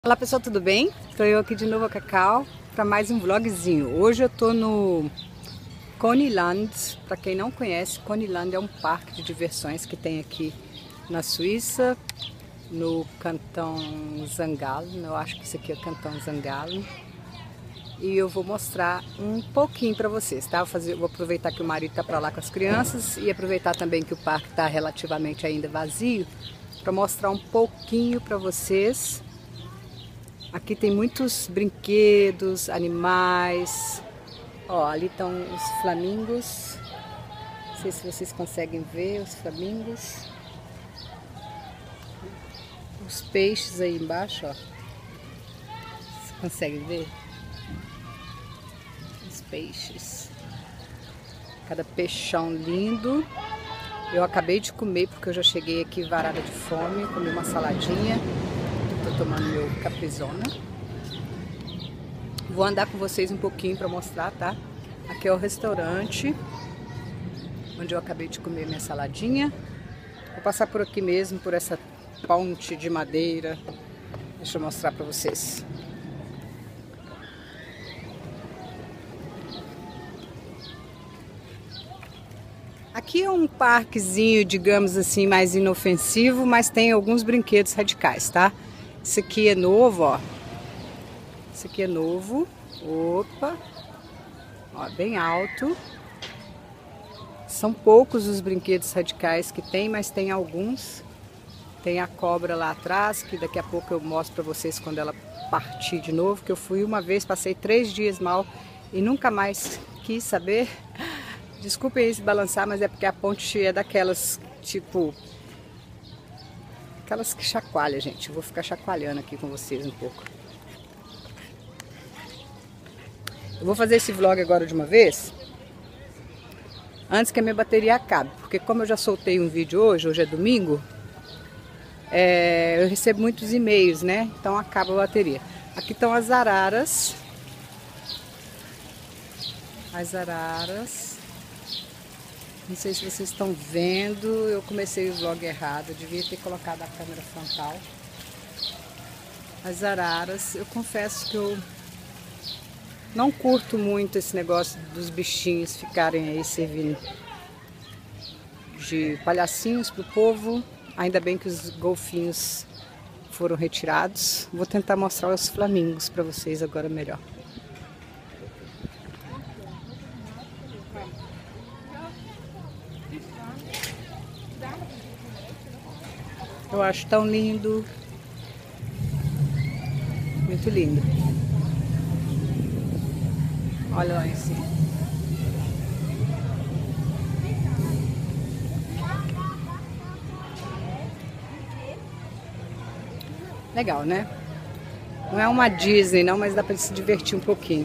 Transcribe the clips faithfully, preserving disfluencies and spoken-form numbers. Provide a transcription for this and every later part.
Olá pessoal, tudo bem? Estou eu aqui de novo, a Cacau, para mais um vlogzinho. Hoje eu estou no Coneyland. Para quem não conhece, Coneyland é um parque de diversões que tem aqui na Suíça, no Cantão Zangalo. Eu acho que isso aqui é o Cantão Zangalo. E eu vou mostrar um pouquinho para vocês, tá? Vou, fazer, vou aproveitar que o marido está para lá com as crianças e aproveitar também que o parque está relativamente ainda vazio para mostrar um pouquinho para vocês. Aqui tem muitos brinquedos, animais. Ó, ali estão os flamingos. Não sei se vocês conseguem ver os flamingos. Os peixes aí embaixo, ó. Vocês conseguem ver? Os peixes. Cada peixão lindo. Eu acabei de comer porque eu já cheguei aqui varada de fome. Comi uma saladinha. Tô tomando meu caprizona. Vou andar com vocês um pouquinho para mostrar, tá? Aqui é o restaurante onde eu acabei de comer minha saladinha. Vou passar por aqui mesmo, por essa ponte de madeira. Deixa eu mostrar para vocês. Aqui é um parquezinho, digamos assim, mais inofensivo, mas tem alguns brinquedos radicais, tá? Esse aqui é novo, ó. Esse aqui é novo. Opa. Ó, bem alto. São poucos os brinquedos radicais que tem, mas tem alguns. Tem a cobra lá atrás, que daqui a pouco eu mostro pra vocês quando ela partir de novo. Que eu fui uma vez, passei três dias mal e nunca mais quis saber. Desculpem aí se balançar, mas é porque a ponte é daquelas, tipo... Aquelas que chacoalham, gente. Eu vou ficar chacoalhando aqui com vocês um pouco. Eu vou fazer esse vlog agora de uma vez, antes que a minha bateria acabe. Porque como eu já soltei um vídeo hoje, hoje é domingo, é, eu recebo muitos e-mails, né? Então acaba a bateria. Aqui estão as araras. As araras. Não sei se vocês estão vendo, eu comecei o vlog errado, eu devia ter colocado a câmera frontal. As araras, eu confesso que eu não curto muito esse negócio dos bichinhos ficarem aí servindo de palhacinhos pro povo. Ainda bem que os golfinhos foram retirados. Vou tentar mostrar os flamingos para vocês agora melhor. Eu acho tão lindo. Muito lindo. Olha lá em cima. Legal, né? Não é uma Disney não, mas dá pra se divertir um pouquinho.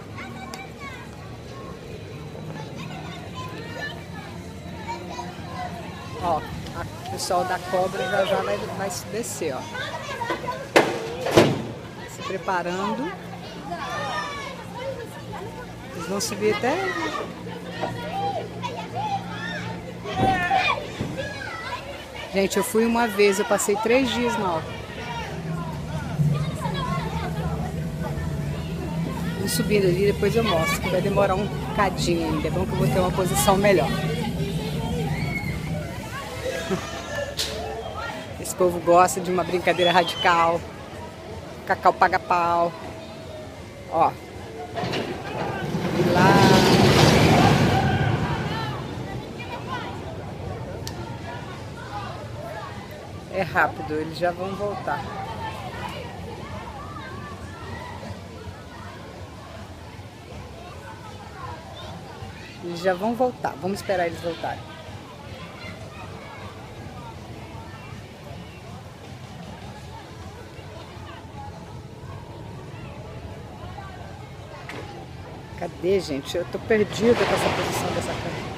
Ó. O pessoal da cobra já já vai, vai se descer, ó. Se preparando. Eles vão subir até... Gente, eu fui uma vez, eu passei três dias mal. Vou subindo ali, depois eu mostro, que vai demorar um bocadinho ainda. É bom que eu vou ter uma posição melhor. Esse povo gosta de uma brincadeira radical. Cacau paga pau. Ó. E lá. É rápido, eles já vão voltar. Eles já vão voltar. Vamos esperar eles voltarem. Cadê, gente? Eu tô perdida com essa posição dessa câmera.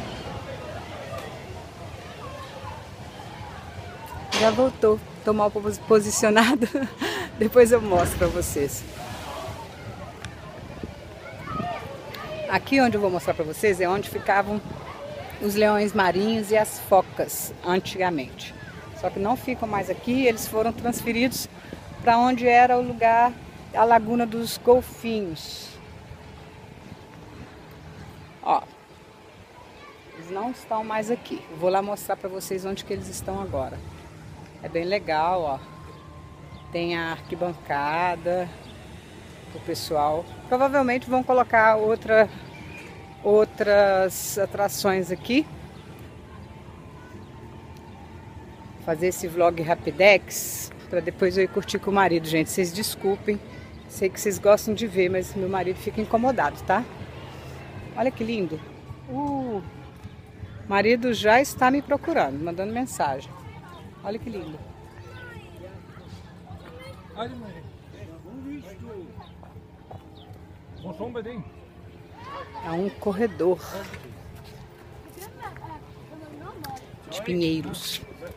Já voltou. Tô mal posicionado. Depois eu mostro pra vocês. Aqui onde eu vou mostrar pra vocês é onde ficavam os leões marinhos e as focas antigamente. Só que não ficam mais aqui, eles foram transferidos para onde era o lugar, a Laguna dos Golfinhos. Ó, eles não estão mais aqui. Eu vou lá mostrar para vocês onde que eles estão agora. É bem legal, ó. Tem a arquibancada, o pessoal. Provavelmente vão colocar outra, outras atrações aqui. Fazer esse vlog rapidex para depois eu ir curtir com o marido, gente. Vocês desculpem, sei que vocês gostam de ver, mas meu marido fica incomodado, tá? Olha que lindo. O uh, marido já está me procurando, mandando mensagem. Olha que lindo. É um corredor de pinheiros.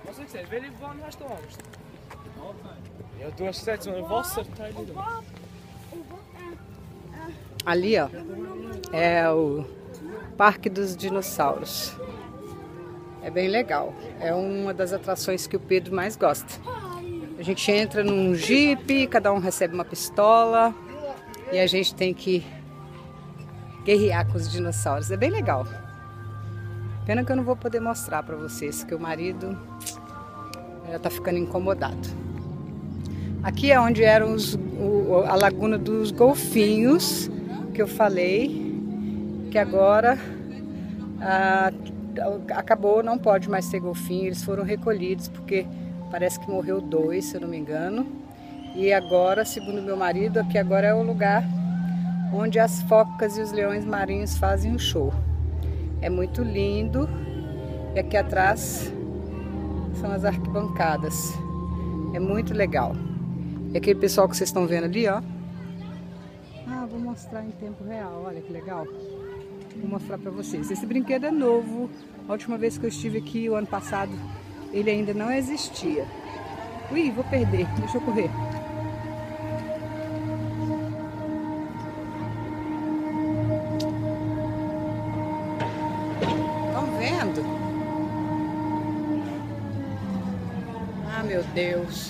Ali, ó, é o Parque dos Dinossauros. É bem legal. É uma das atrações que o Pedro mais gosta. A gente entra num jipe, cada um recebe uma pistola e a gente tem que guerrear com os dinossauros. É bem legal. Pena que eu não vou poder mostrar pra vocês, que o marido já tá ficando incomodado. Aqui é onde eram os, o, a Laguna dos Golfinhos, que eu falei, que agora ah, acabou, não pode mais ter golfinho. Eles foram recolhidos porque parece que morreu dois, se eu não me engano. E agora, segundo meu marido, aqui agora é o lugar onde as focas e os leões marinhos fazem um show. É muito lindo. E aqui atrás são as arquibancadas. É muito legal. E aquele pessoal que vocês estão vendo ali, ó. Ah, vou mostrar em tempo real. Olha que legal. Vou mostrar pra vocês. Esse brinquedo é novo. A última vez que eu estive aqui, o ano passado, ele ainda não existia. Ui, vou perder. Deixa eu correr. Ah, meu Deus.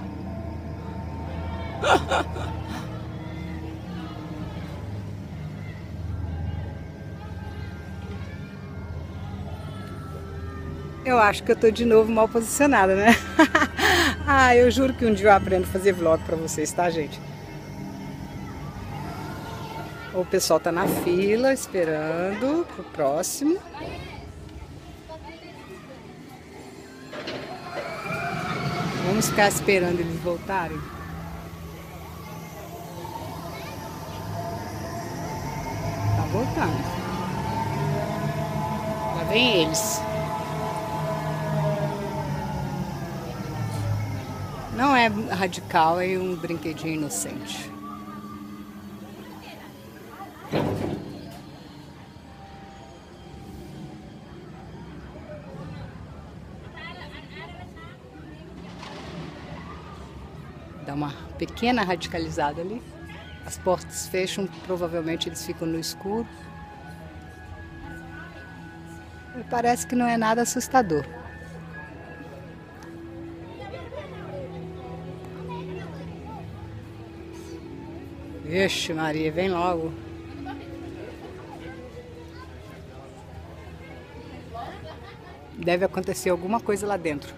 Eu acho que eu tô de novo mal posicionada, né? Ah, eu juro que um dia eu aprendo a fazer vlog pra vocês, tá, gente? O pessoal tá na fila, esperando pro próximo. Vamos ficar esperando eles voltarem. Tá voltando. Lá vem eles. Não é radical, é um brinquedinho inocente. Dá uma pequena radicalizada ali. As portas fecham, provavelmente eles ficam no escuro. E parece que não é nada assustador. Vixe Maria, vem logo. Deve acontecer alguma coisa lá dentro.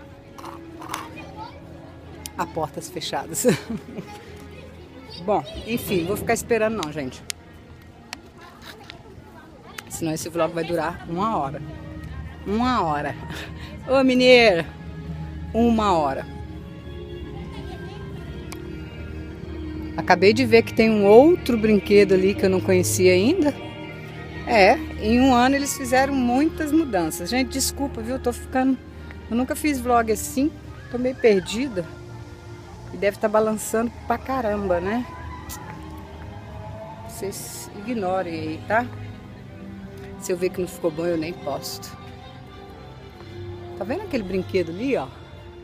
A portas fechadas. Bom, enfim, vou ficar esperando não, gente. Senão esse vlog vai durar uma hora. Uma hora. Ô, mineira! Uma hora. Acabei de ver que tem um outro brinquedo ali que eu não conhecia ainda. É, em um ano eles fizeram muitas mudanças. Gente, desculpa, viu? Tô ficando... Eu nunca fiz vlog assim. Tô meio perdida. E deve estar balançando pra caramba, né? Vocês ignorem aí, tá? Se eu ver que não ficou bom, eu nem posto. Tá vendo aquele brinquedo ali, ó?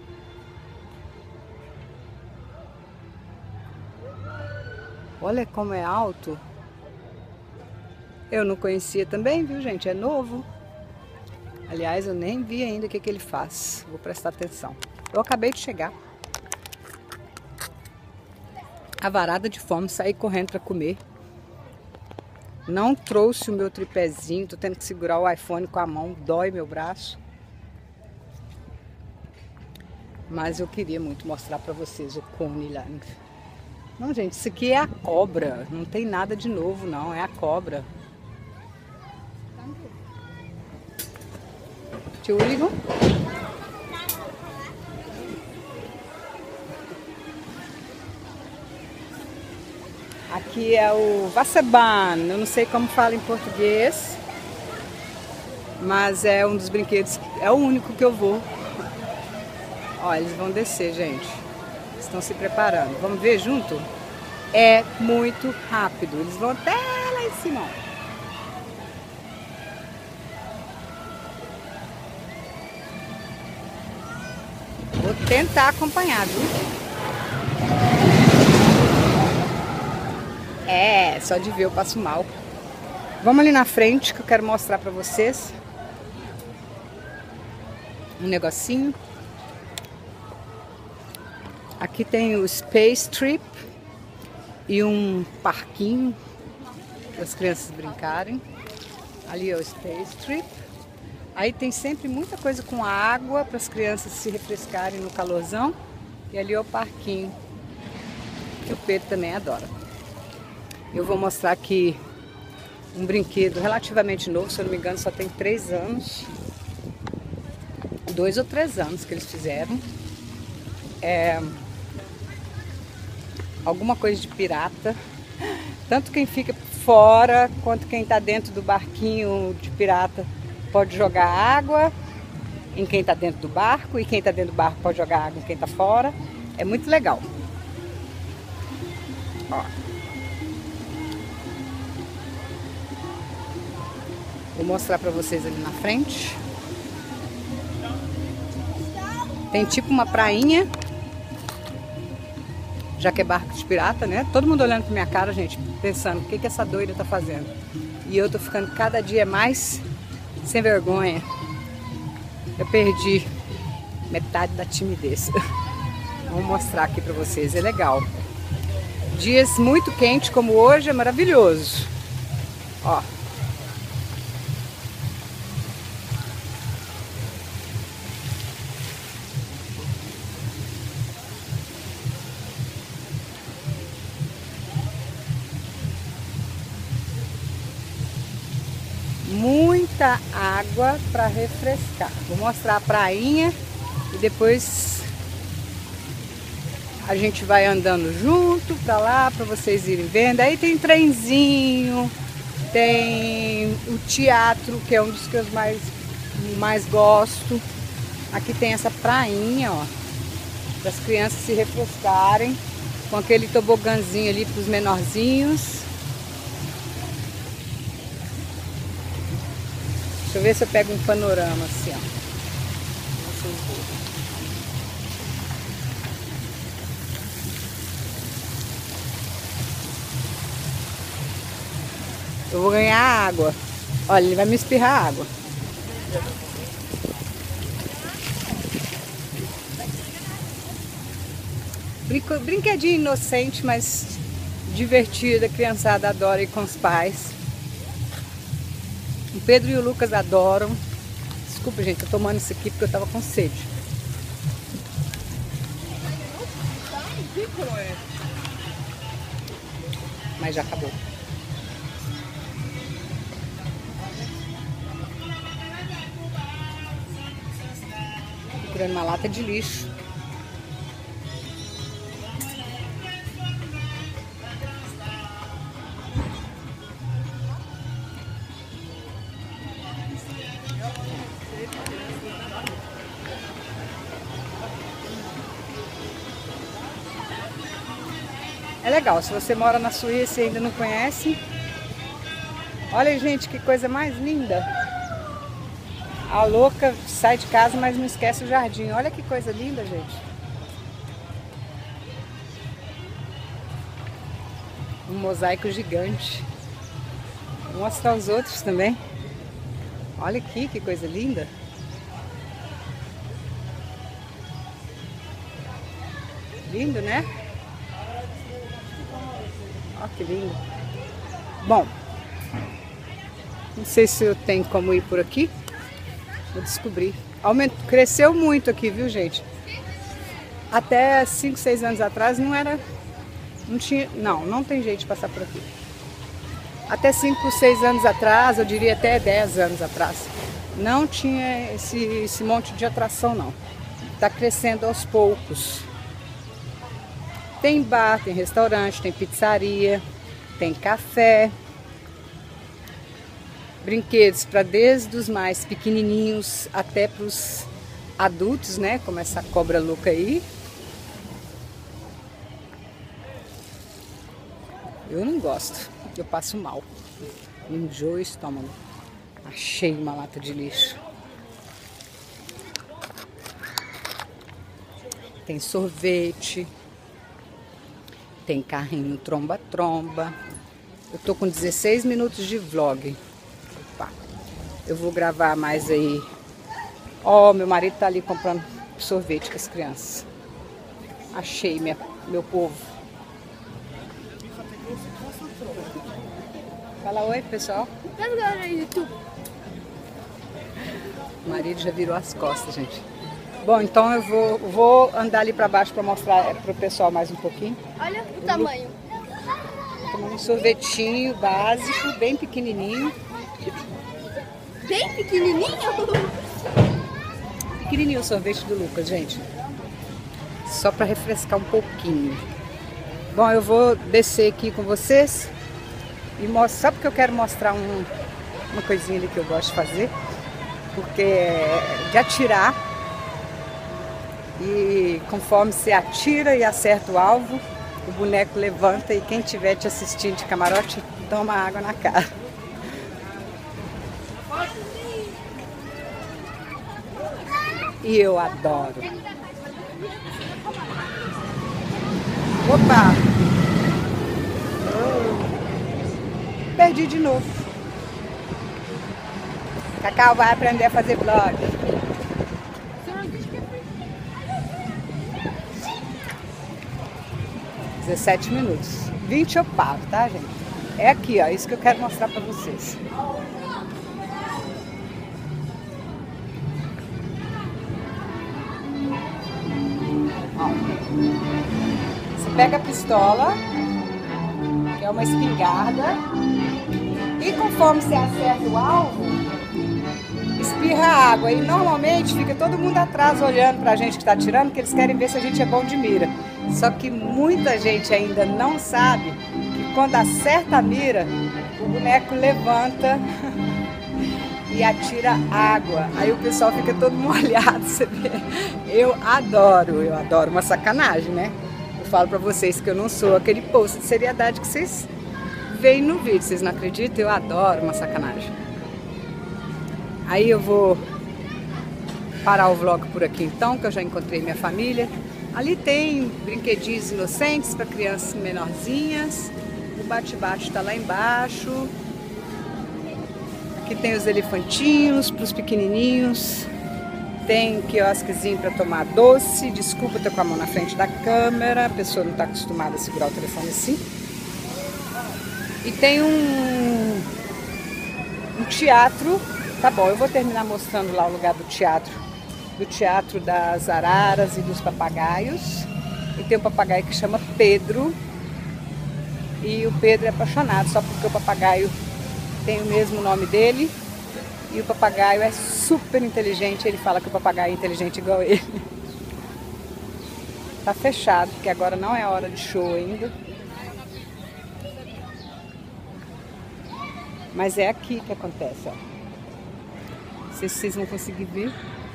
Olha como é alto. Eu não conhecia também, viu, gente? É novo. Aliás, eu nem vi ainda o que, que ele faz. Vou prestar atenção. Eu acabei de chegar. a varada de fome, saí correndo para comer. Não trouxe o meu tripézinho, tô tendo que segurar o iPhone com a mão, dói meu braço. Mas eu queria muito mostrar para vocês o Coneyland. Não, gente, isso aqui é a cobra, não tem nada de novo não, é a cobra. Entschuldigung. Aqui é o Wasserbahn, eu não sei como fala em português, mas é um dos brinquedos, é o único que eu vou. Ó, eles vão descer, gente. Estão se preparando. Vamos ver junto? É muito rápido, eles vão até lá em cima. Vou tentar acompanhar, viu? É, só de ver eu passo mal. Vamos ali na frente que eu quero mostrar pra vocês um negocinho. Aqui tem o Space Trip e um parquinho para as crianças brincarem. Ali é o Space Trip. Aí tem sempre muita coisa com água para as crianças se refrescarem no calorzão. E ali é o parquinho, que o Pedro também adora. Eu vou mostrar aqui um brinquedo relativamente novo, se eu não me engano só tem três anos. Dois ou três anos que eles fizeram. É alguma coisa de pirata. Tanto quem fica fora quanto quem está dentro do barquinho de pirata pode jogar água em quem está dentro do barco, e quem está dentro do barco pode jogar água em quem está fora. É muito legal. Ó. Vou mostrar para vocês ali na frente. Tem tipo uma prainha, já que é barco de pirata, né? Todo mundo olhando pra minha cara, gente, pensando, o que que essa doida tá fazendo? E eu tô ficando cada dia mais sem vergonha. Eu perdi metade da timidez. Vou mostrar aqui pra vocês, é legal. Dias muito quentes como hoje é maravilhoso. Ó. Muita água para refrescar. Vou mostrar a prainha e depois a gente vai andando junto para lá para vocês irem vendo. Aí tem trenzinho, tem o teatro, que é um dos que eu mais, mais gosto. Aqui tem essa prainha, ó, para as crianças se refrescarem, com aquele tobogãzinho ali para os menorzinhos. Deixa eu ver se eu pego um panorama assim, ó. Vocês verem. Eu vou ganhar água. Olha, ele vai me espirrar água. Brinco, brinquedinho inocente, mas divertido. A criançada adora ir com os pais. O Pedro e o Lucas adoram. Desculpa, gente, eu tô tomando isso aqui porque eu tava com sede. Mas já acabou. Tô procurando uma lata de lixo. É legal, se você mora na Suíça e ainda não conhece. Olha, gente, que coisa mais linda. A louca sai de casa, mas não esquece o jardim. Olha que coisa linda, gente. Um mosaico gigante. Vou mostrar os outros também. Olha aqui, que coisa linda. Lindo, né? Olha que lindo. Bom, não sei se eu tenho como ir por aqui. Vou descobrir. Aumentou, cresceu muito aqui, viu, gente? Até cinco, seis anos atrás não era... Não tinha... Não, não tem jeito de passar por aqui. Até cinco, seis anos atrás, eu diria até dez anos atrás, não tinha esse, esse monte de atração, não. Tá crescendo aos poucos. Tem bar, tem restaurante, tem pizzaria, tem café, brinquedos para desde os mais pequenininhos até para os adultos, né? Como essa cobra louca aí. Eu não gosto, eu passo mal, enjoo o estômago. Achei uma lata de lixo. Tem sorvete. Tem carrinho tromba-tromba. Eu tô com dezesseis minutos de vlog. Opa. Eu vou gravar mais aí. Ó, oh, meu marido tá ali comprando sorvete com as crianças. Achei, minha, meu povo. Fala oi, pessoal. O marido já virou as costas, gente. Bom, então eu vou, vou andar ali para baixo para mostrar para o pessoal mais um pouquinho. Olha o tamanho. Tomando um sorvetinho básico, bem pequenininho. Bem pequenininho? Pequenininho o sorvete do Lucas, gente. Só para refrescar um pouquinho. Bom, eu vou descer aqui com vocês e mostrar, só porque eu quero mostrar um, uma coisinha ali que eu gosto de fazer, porque é de atirar. E conforme você atira e acerta o alvo, o boneco levanta e quem estiver te assistindo de camarote toma água na cara. E eu adoro. Opa! Oh. Perdi de novo. Cacau vai aprender a fazer vlog. dezessete minutos. vinte eu paro, tá, gente? É aqui, ó. Isso que eu quero mostrar pra vocês. Ó. Você pega a pistola, que é uma espingarda, e conforme você acerta o alvo, espirra água. E normalmente fica todo mundo atrás olhando pra gente que tá atirando, porque eles querem ver se a gente é bom de mira. Só que muita gente ainda não sabe que quando acerta a mira, o boneco levanta e atira água. Aí o pessoal fica todo molhado, você vê. Eu adoro, eu adoro uma sacanagem, né? Eu falo pra vocês que eu não sou aquele post de seriedade que vocês veem no vídeo. Vocês não acreditam? Eu adoro uma sacanagem. Aí eu vou parar o vlog por aqui então, que eu já encontrei minha família. Ali tem brinquedinhos inocentes para crianças menorzinhas. O bate-bate está lá embaixo. Aqui tem os elefantinhos para os pequenininhos. Tem quiosquezinho para tomar doce. Desculpa, eu tô com a mão na frente da câmera. A pessoa não está acostumada a segurar o telefone assim. E tem um, um teatro. Tá bom, eu vou terminar mostrando lá o lugar do teatro. Do teatro das araras e dos papagaios. E tem um papagaio que chama Pedro. E o Pedro é apaixonado só porque o papagaio tem o mesmo nome dele. E o papagaio é super inteligente. Ele fala que o papagaio é inteligente igual ele. Tá fechado, porque agora não é hora de show ainda. Mas é aqui que acontece, ó. Não sei se vocês vão conseguir ver.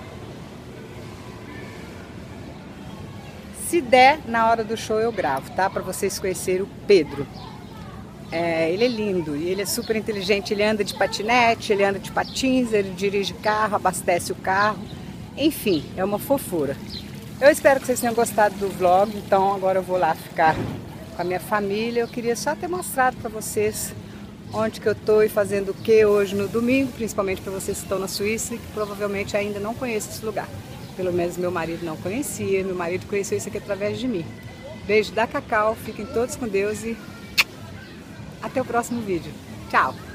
Se der, na hora do show eu gravo, tá? Pra vocês conhecerem o Pedro. É, ele é lindo e ele é super inteligente. Ele anda de patinete, ele anda de patins, ele dirige carro, abastece o carro. Enfim, é uma fofura. Eu espero que vocês tenham gostado do vlog. Então agora eu vou lá ficar com a minha família. Eu queria só ter mostrado pra vocês onde que eu tô e fazendo o que hoje no domingo. Principalmente para vocês que estão na Suíça e que provavelmente ainda não conhecem esse lugar. Pelo menos meu marido não conhecia, meu marido conheceu isso aqui através de mim. Beijo da Cacau, fiquem todos com Deus e Até o próximo vídeo. Tchau!